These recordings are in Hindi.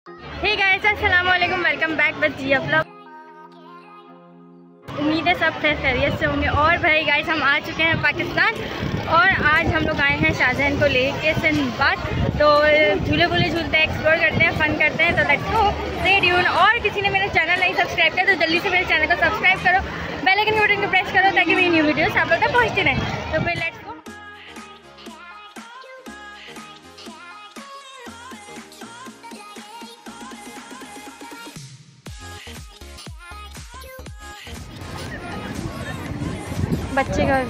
हे गाइस, अस्सलाम वालेकुम, welcome back with Jiya vlog. उम्मीद है सब खैरियत से होंगे। और भाई गाइस, हम आ चुके हैं पाकिस्तान और आज हम लोग आए हैं शाहजहान को लेके सिंबाद। तो झूले वूले झूलते हैं, एक्सप्लोर करते हैं, फन करते हैं। तो लेट्स गो, स्टे ट्यून। और किसी ने मेरा चैनल नहीं सब्सक्राइब किया तो जल्दी से मेरे चैनल को सब्सक्राइब करो, बेल आइकन के बटन को प्रेस करो ताकि मेरी न्यू वीडियोस आप लोग तक पहुँचती रहें। तो फिर लेट्स गो। बच्चे का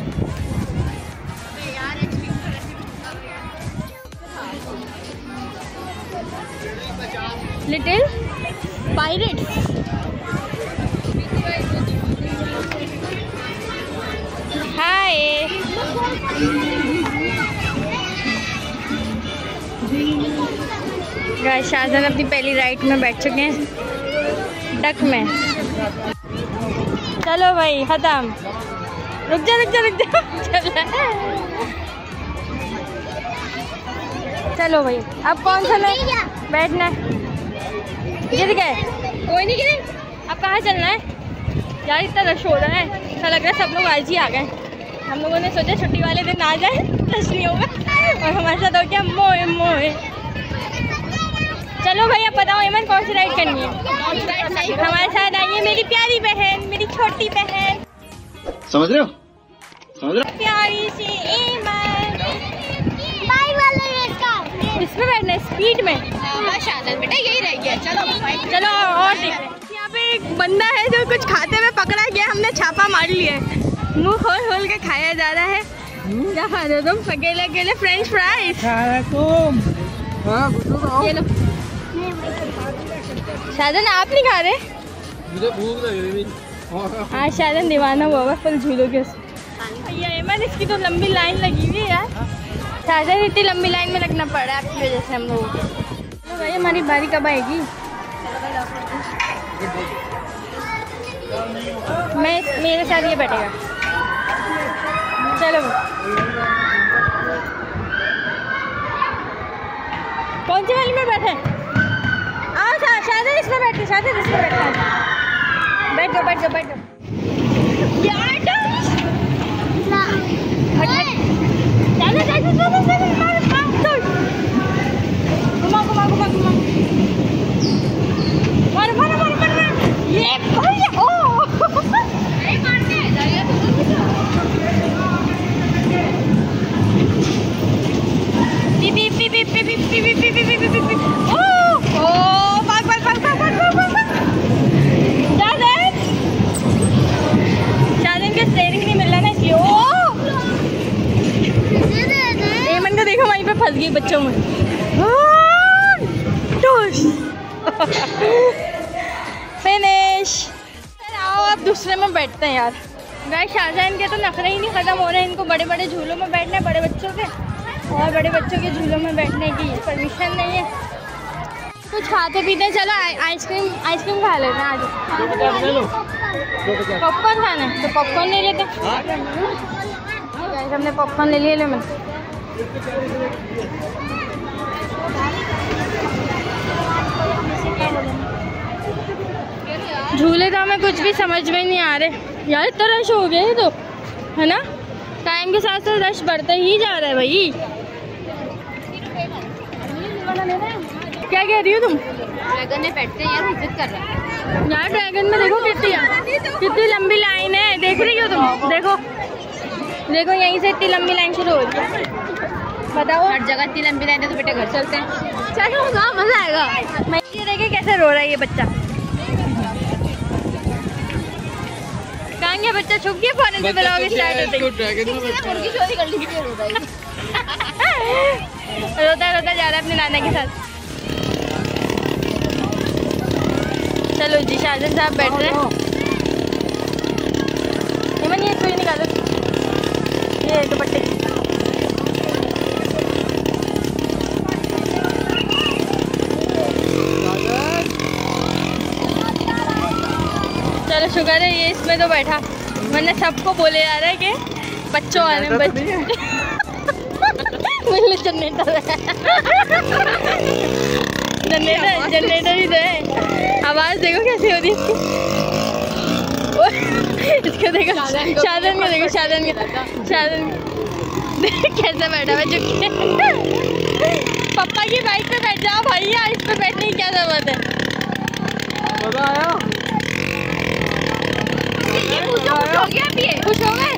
लिटिल पायरेट्स। हाय, शाहजहान अपनी पहली राइड में बैठ चुके हैं, डक में। चलो भाई, खत्म। रुक जा रुक जा रुक जा। चलो भाई, अब कौन सा में बैठना है? गिर गए? कोई नहीं गिरे। अब कहाँ चलना है यार? इतना रश हो रहा है, ऐसा लग रहा है सब लोग आज ही आ गए। हम लोगों ने सोचा छुट्टी वाले दिन आ जाए, रश नहीं होगा। और हमारे साथ हो गया मोए मोए। चलो भाई, अब बताओ एमन कौन सी राइड करनी है? हमारे साथ आइए मेरी प्यारी बहन, मेरी छोटी बहन। समझ रहे हो? समझ रहे हो? प्यारी सी एमन। इसमें बैठना है, स्पीड में। शाहजहान बेटा यही रह गया। चलो चलो और देखते। यहाँ पे एक बंदा है जो कुछ खाते हुए पकड़ा गया, हमने छापा मार लिया है। मुंह खोल खोल के खाया जा रहा है। क्या खा रहे हो तुम? अकेले अकेले फ्रेंच फ्राइज तुम? ये लो। शाहजहान आप नहीं खा रहे? मुझे भूख लग रही थी। हाँ, शाहजहान दीवाना हुआ है फुल झूलों के। ये एमन, इसकी तो लंबी लाइन लगी हुई है यार। शाहजहान इतनी लंबी लाइन में लगना पड़ रहा है आपकी वजह से हम लोगों को। तो भाई हमारी बारी कब आएगी? मेरे साथ ये बैठेगा। चलो कौन सी वाली में बैठे? आओ शाहजहान इसमें बैठे, शाहजहान इसमें बैठे। बैठ जाओ बैठ जाओ बैठ जाओ। घुमा घुमा घुमा घुमा। मारो मारो मारो मारो। ये ओ पी पी पी पी पी पी पी पी पी पी पी पी। ओ भाग भाग भाग भाग भाग भाग भाग। शाहजहान के स्टीयरिंग नहीं मिल रहा ना, इसलिए। ओ एमन को देखो, वहीं पे फंस गई बच्चों में। फिनिश। आओ अब दूसरे में बैठते हैं यार। गाइस, शाहजहान के तो नखरे ही नहीं खत्म हो रहे हैं। इनको बड़े बड़े झूलों में बैठना है, बड़े बच्चों के। और बड़े बच्चों के झूलों में बैठने की परमिशन नहीं है। कुछ खाते पीते चलो, आइसक्रीम खा लेते हैं आज। पॉपकॉर्न खाना है तो पॉपकॉर्न ले लेते हैं। हमने पॉपकॉर्न ले लिया। मैं झूले तो हमें कुछ भी समझ में नहीं आ रहे यार। इतना रश हो गया है तो, है ना? टाइम के साथ साथ रश बढ़ता ही जा रहा है भाई। क्या कह रही हो तुम? ड्रैगन में बैठते हैं यार, विजिट कर रहा है यार। ड्रैगन में देखो कितनी लंबी लाइन है, देख रही हो तुम? देखो देखो, यहीं से इतनी लंबी लाइन शुरू हो रही है। बताओ, हर जगह इतनी लंबी लाइन है तो बेटा घर चलते हैं। चलो वहाँ मजा आएगा। मैं ये देखे कैसे रो रहा है ये बच्चा। कहाँ गया बच्चा? छुप गया फौरन से ब्लॉग स्टार्ट होते ही। मुर्गी चोरी कर ली रो रहा है। रोता रोता जा रहा है अपने नाना के साथ। चलो जी, शाहजहान साहब बैठ रहे हैं। ये सुई निकालो, ये दुपट्टे। चलो शुक्र है ये इसमें तो बैठा, वरना सबको बोले जा रहा है कि बच्चों आने जनरेटर ही तो है। आवाज़ देखो कैसी हो रही है इसको देखो, शादन को देखो, शादन कैसे बैठा हुआ चुप के। पापा की बाइक पे बैठ जाओ भैया, इस पे बैठने की क्या जरूरत है। मजा आया? खुश हो गए?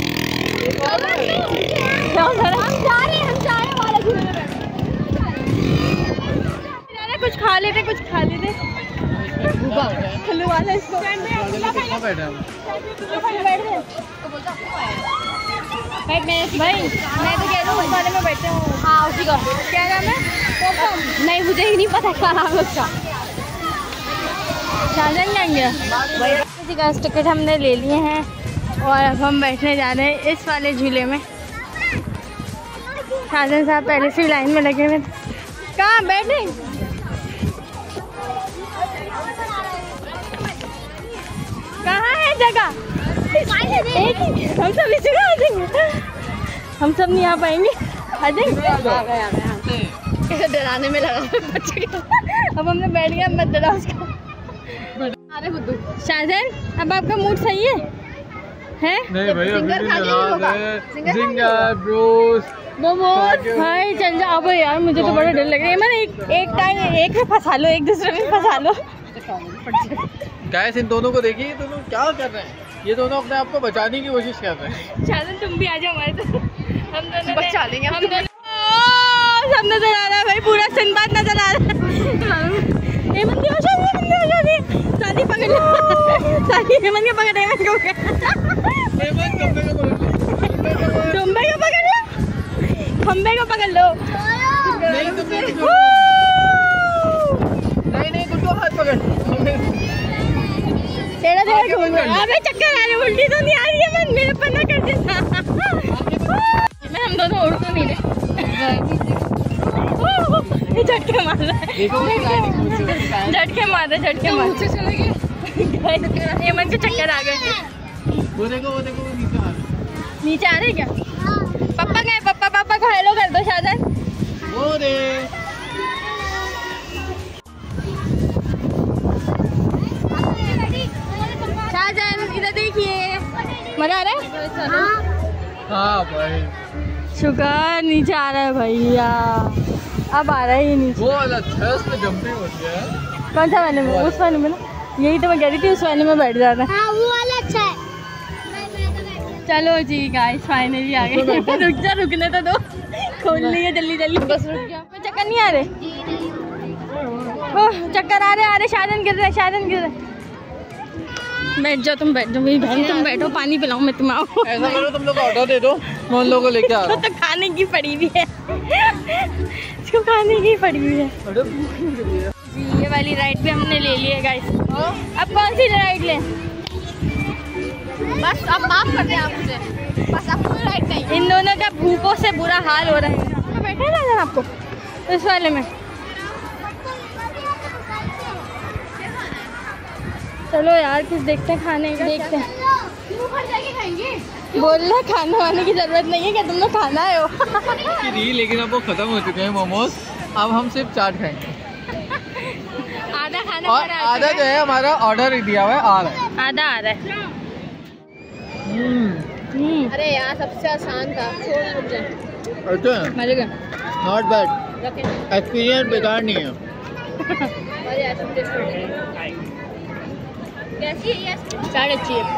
हम जा रहे वाले झूले में कुछ खा लेते खल्लू वाला इसको बैठ भाई, मैं तो कह रहा हूँ उस वाले में बैठते हूँ। हाँ उसी का क्या नाम है? नहीं मुझे ही नहीं पता क्या नाम है उसका। शाहजहां जाएंगे इसी का टिकट हमने ले लिए हैं और अब हम बैठने जा रहे हैं इस वाले झूले में। शाहजहां साहब पहले से लाइन में लगे हुए। कहाँ बैठे? कहाँ है जगह? हम सब इसी में आ जाएंगे। हम सब नहीं आ पाएंगे। आ जाएंगे। डराने में लगा अब हमने बैठ गया, मत डरा उसको। अरे बुद्धू शाहजहां, अब आपका मूड सही है? नहीं भाई, जिंगर ब्रोस मोमोज भाई चल जाओ यार, मुझे तो बड़ा डर लग रहा है। मैंने एक टाइम एक में फंसा लो, एक दूसरे में फंसा लो। गाइस इन दोनों को देखिए, ये दोनों क्या कर रहे हैं? ये दोनों अपने आप को बचाने की कोशिश कर रहे हैं। शाहजहां तुम भी आ जाओ हमारे साथ, हम दोनों बचा लेंगे। हम दोनों सब नजर आ रहा है भाई, पूरा सिंबाद नजर आ रहा है। हेमंत की शादी पकड़ लो, शादी हेमंत के पकड़, हेमंत को खंबे को पकड़ लो, खंबे को पकड़ लो। नहीं तुम तो हाथ पकड़। तेरा अबे चक्कर आ रही, उल्टी तो नहीं आ रही है। मन मेरे पर ना कर देना। मैं हम दोनों उड़ तो नहीं रहे। झटके मार रहा है, झटके मार रहे, झटके मार। हेमंत के चक्कर आ गए। वो देखो नीचे आ रहे क्या? पापा गए, पापा को हेलो कर दो शाहजहां। शाहजहां इधर देखिए, मजा आ रहा है? हाँ भाई, शुगर नीचे आ रहा है भैया, अब आ रहा है ये नीचे। वो वाला अच्छा, उसमें जंपिंग होती है। कौन सा वाले में? उस वाले में ना, यही तो मैं कह रही थी, उस वाले में बैठ जाना। हाँ वो वाला अच्छा है। चलो जी गाइस फाइनली आ गए। रुकने तो दो, खोल लिया जल्दी जल्दी, बस रुक जाओ। चक्कर नहीं आ रहे? ओह चक्कर आ रहे। शाहजहां गिर रहे। बैठ जाओ तुम, बैठ जाओ मेरी बहन, तुम बैठो, पानी पिलाऊं मैं तुम्हें। ऐसा करो तुम लोग ऑर्डर दे दो, मैं उन लोगों को लेके आ रहा हूं। तो खाने की पड़ी हुई है, इसको खाने की पड़ी हुई है जी। ये वाली राइड भी हमने ले ली है गाइस। अब कौन सी राइड लें? बस अब माफ कर दें आप मुझे, बस अब कोई राइट नहीं। इन दोनों का भूखों से बुरा हाल हो रहा है। बैठे ना जरा आपको इस वाले में। चलो यार कुछ देखते हैं खाने का, देखते हैं। बोल रहे खाने वाने की जरूरत नहीं है, क्या तुम लोग खाना है हो? लेकिन अब वो खत्म हो चुके हैं मोमोज, अब हम सिर्फ चाट खाएंगे। आधा खाना और आधा जो है हमारा ऑर्डर दिया हुआ है, आ रहा है, आधा आ रहा है। अरे यार सबसे आसान था, अच्छा मजे का नॉट बैड, एक्सपीरियंस बेकार नहीं है। कैसी है ये? चाट अच्छी है,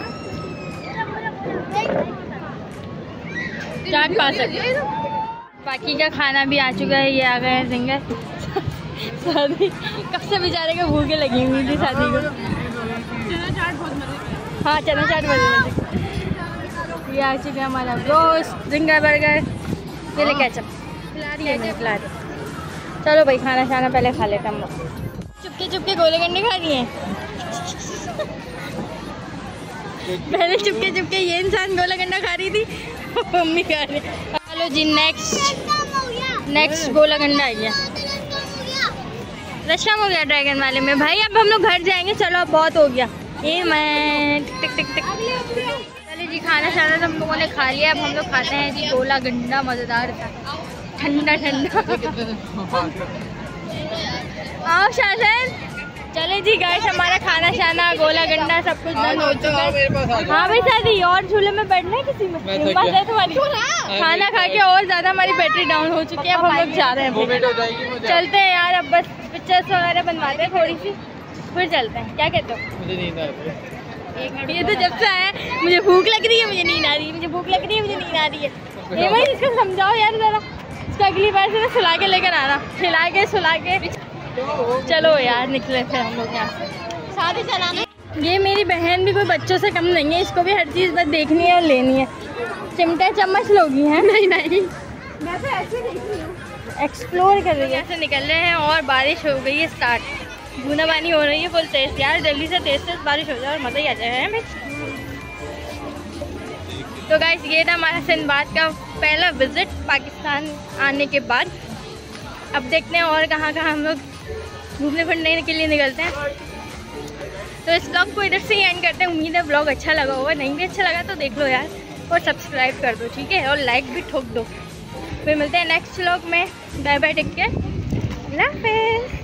चाट खा सकते। बाकी का खाना भी आ चुका है, ये आ गए हैं सिंगर। शादी कब से बेचारे को भूखे लगी हुई थी शादी को। हाँ चना चाट मजे। ये आ चुका है हमारा रोस्ट, जिंगर बर्गर, ये ले केचप खिला रही है, खिला रही। चलो भाई खाना खाना पहले खा लेते हम लोग। चुपके चुपके गोले गंडे खा रही हैं। पहले चुपके चुपके ये इंसान गोला गंडा खा रही थी, मम्मी खा रही। चलो जी नेक्स्ट गोला गंडा आ गया, रश्म हो गया ड्रैगन वाले में। भाई अब हम लोग घर जाएंगे, चलो अब बहुत हो गया। ये मैं टिक टिक टिक। चलिए जी खाना शाना हम लोगों ने खा लिया, अब हम लोग खाते हैं जी गोला गंडा। मज़ेदार था, ठंडा ठंडा। आओ शासन। चले जी गाइस, हमारा खाना शाना गोला गंडा सब कुछ बंद हो चुका है। हाँ भाई शादी और झूले में बैठना है किसी में हिम्मत है तुम्हारी? खाना खा के और ज्यादा हमारी बैटरी डाउन हो चुकी है, अब हम लोग जा रहे हैं। चलते हैं यार, अब बस पिक्चर्स वगैरह बनवाते हैं थोड़ी सी, फिर चलते हैं। क्या कहते हो? मुझे नींद आ रही है। ये तो जब से आया मुझे भूख लग रही है, मुझे नींद आ रही है, मुझे भूख लग रही है, मुझे नींद आ रही है। ये भाई इसको समझाओ यार जरा, इसको अगली बार से ना सुला के लेकर आना, खिला के सुला के। चलो यार निकले फिर हम लोग यहाँ से। शादी चलाना। ये मेरी बहन भी कोई बच्चों से कम नहीं है, इसको भी हर चीज़ बस देखनी है और लेनी है। चिमटा चम्मच लोगी हैं? नहीं मैं तो ऐसे देख रही हूँ, एक्सप्लोर कर रही है। ऐसे निकल रहे हैं और बारिश हो गई है स्टार्ट, बूंदाबांदी हो रही है फुल तेज। यार जल्दी से तेज बारिश हो जाए और मज़ा ही आ जाए हमें। तो गाइस ये था हमारा सिंदबाद का पहला विजिट पाकिस्तान आने के बाद। अब देखते हैं और कहाँ कहाँ हम लोग घूमने फिरने के लिए निकलते हैं। तो इस ब्लॉग को इधर से ही एंड करते हैं। उम्मीद है ब्लॉग अच्छा लगा होगा, नहीं भी अच्छा लगा तो देख लो यार और सब्सक्राइब कर दो, ठीक है, और लाइक भी ठोक दो। फिर मिलते हैं नेक्स्ट ब्लॉग में। बाय बाय, टेक केयर, अल्लाह हाफिज़।